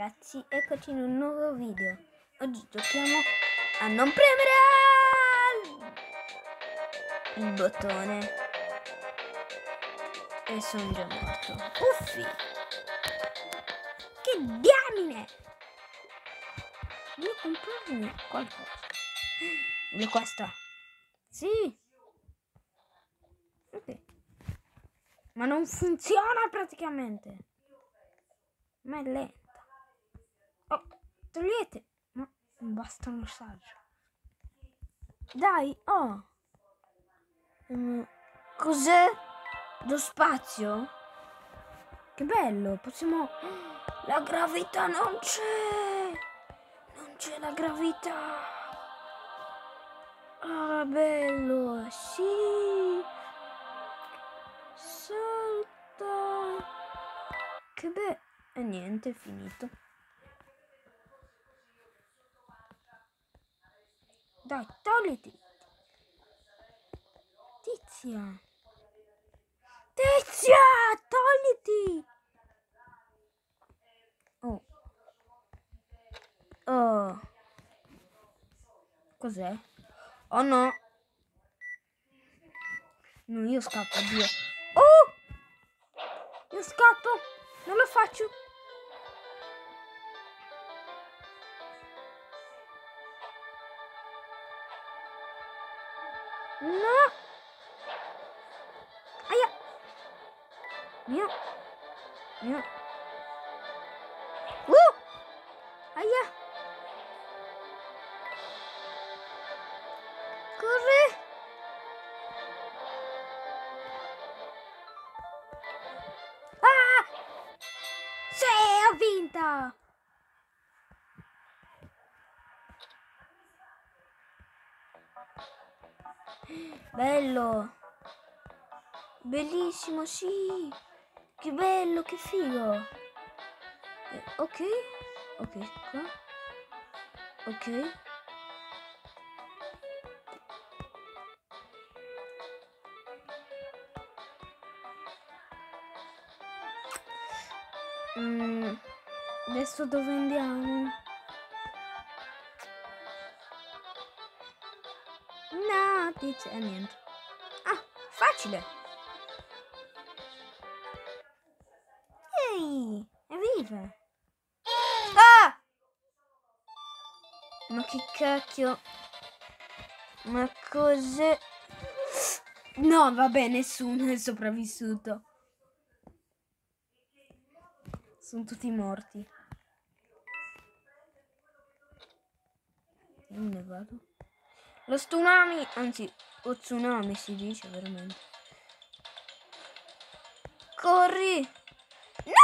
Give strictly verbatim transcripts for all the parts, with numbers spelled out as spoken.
Ragazzi, eccoci in un nuovo video. Oggi giochiamo a non premere il bottone. E sono già morto. Uffi! Che diamine! Devo comprarmi qualcosa. Voglio questa. Sì. Ok. Ma non funziona praticamente. Ma è lenta. Oh, togliete. Ma basta un messaggio. Dai, oh. Um, cos'è? Lo spazio? Che bello, possiamo... La gravità non c'è! Non c'è la gravità! Ah, bello! Sì! Salta! Che bello! E niente, è finito. Dai, togliti! Tizia! Tizia! Togliti! Oh. Oh. Cos'è? Oh no! No, io scappo, Dio. Oh! Io scappo! Non lo faccio! No! Aia! Mio! Mio! Uh! Aia! Corri! Ah! Sì, ho vinto! Bello! Bellissimo, sì! Che bello, che figo! Eh, ok, ok, qua. Ok. Mm, adesso dove andiamo? No, dice niente. Ah, facile! Ehi, evviva! Ah! Ma che cacchio? Ma cos'è? No, vabbè, nessuno è sopravvissuto. Sono tutti morti. Io me ne vado. Lo tsunami, anzi, o tsunami si dice veramente. Corri! No!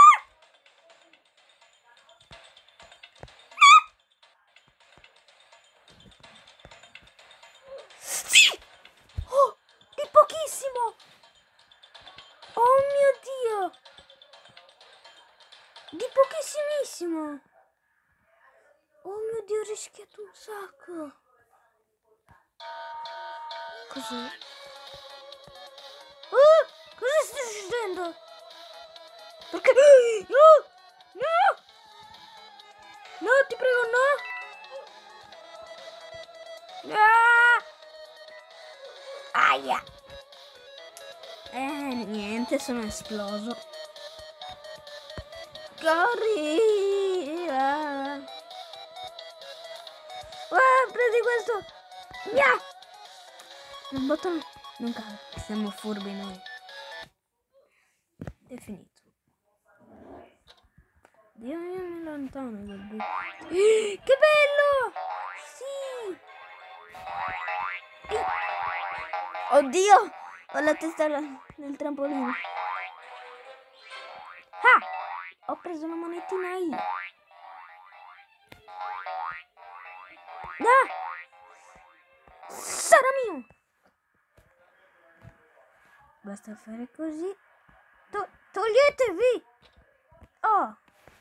Sì! Oh, di pochissimo! Oh mio Dio! Di pochissimissimo! Oh mio Dio, ho rischiato un sacco! Cos'è? Oh, cosa sta succedendo? Perché? No! No! No, ti prego, no! Ah! Aia! Eh, niente, sono esploso. Corri! Ah, ah, prendi questo! Mia! Un bottone non cade. Siamo furbi noi. È finito. Dio, io mi allontano dal buco. Eh, che bello! Sì! Eh. Oddio! Ho la testa nel trampolino. Ah! Ho preso una monetina io. Ah! Sarà mio! Basta fare così. To toglietevi! Oh!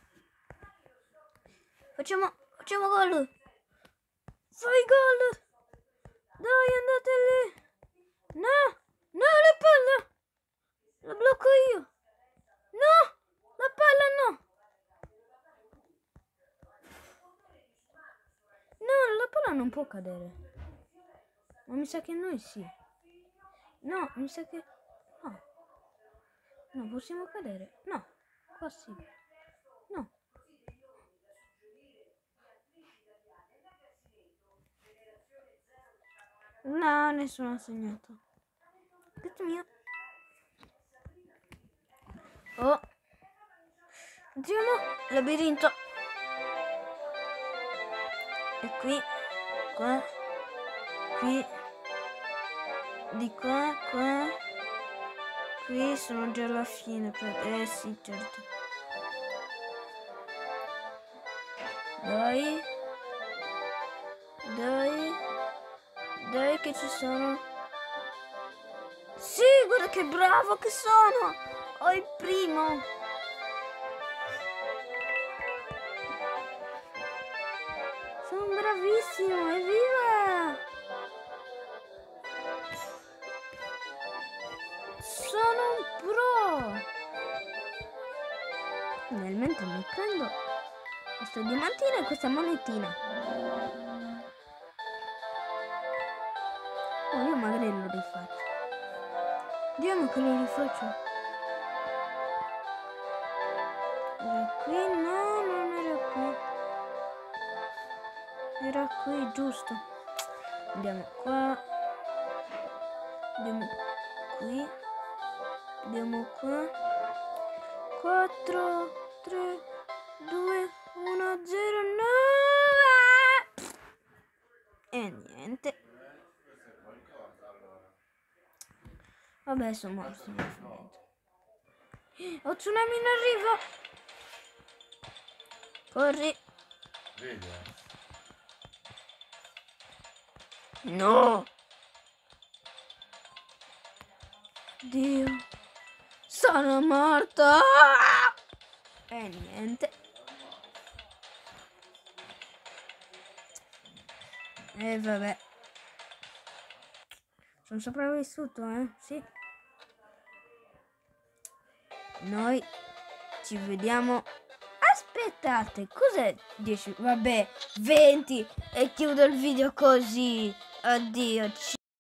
Facciamo, facciamo gol! Fai gol! Dai, andate lì! No! No, la palla! La blocco io! No! La palla no! trappola non può cadere. Ma mi sa che noi sì. No, mi sa che... No. No, possiamo cadere. No. Qua sì. No. No, nessuno ha segnato. Detto mio. Oh. Andiamo. Labirinto. E qui. Qua. Qui. Di qua. Qua. Qui sono già alla fine. Eh sì, certo. Dai. Dai. Dai che ci sono. Sì, guarda che bravo che sono. Ho il primo. Sono bravissimo, evviva! Sono un pro! Finalmente mi prendo questo diamantino e questa monetina. Oh, io magari lo rifaccio. Vediamo che lo rifaccio. Era qui? No, non era qui. Era qui, giusto. Andiamo qua. Andiamo qui. Andiamo qua. quattro, tre, due, uno, zero, no! E niente. Vabbè, sono morto. Oh, tsunami in arrivo. Corri. Vedi? No. Dio. Sono morto. E niente. E vabbè. Sono sopravvissuto, eh? Sì. Noi ci vediamo. Aspettate, cos'è dieci? Vabbè, venti e chiudo il video così. Addio.